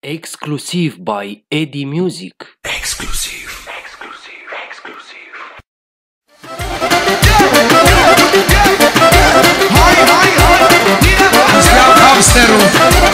Exclusive by Eddie Music. Exclusive. Iau hamsterul.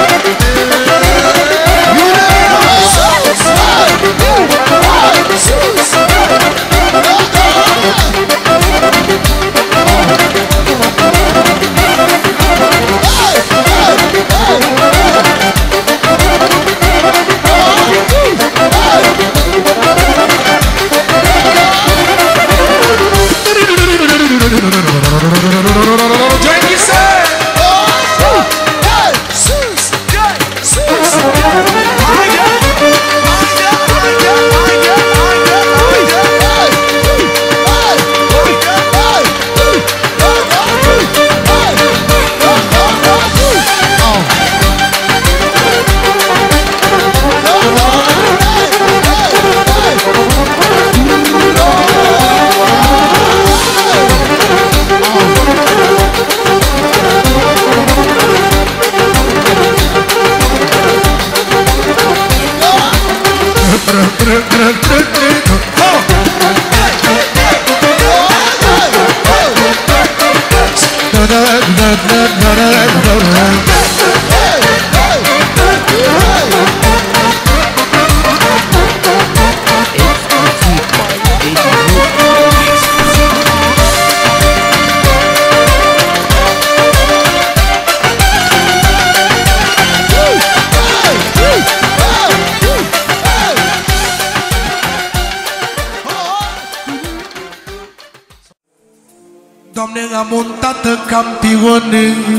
Doamne, am un tată campion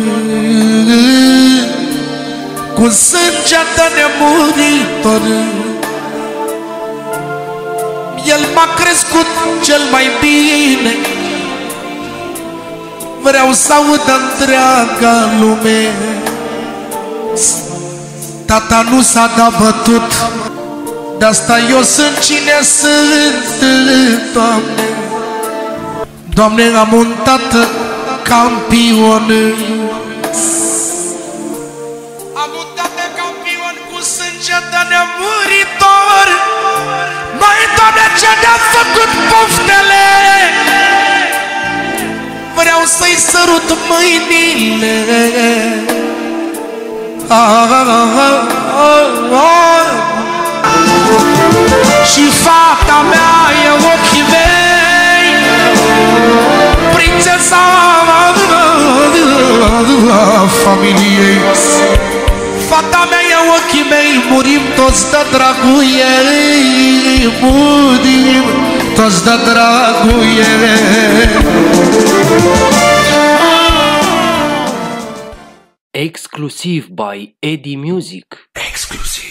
cu sângea de nemuritor. El m-a crescut cel mai bine, vreau să audă întreaga lume. Tata nu s-a dat bătut, de-asta eu sunt cine sunt, Doamne. Doamne, am un tată campion. Am un tată campion cu sânge de nemuritor. Măi, Doamne, ce ne-a făcut poftele, vreau să-i sărut mâinile. Și fata mea e ochii mei, prințesa familiei. Fata mea e ochii mei, murim toți de dragul ei, murim toți de dragul ei. Exclusive by Eddie Music. Exclusive.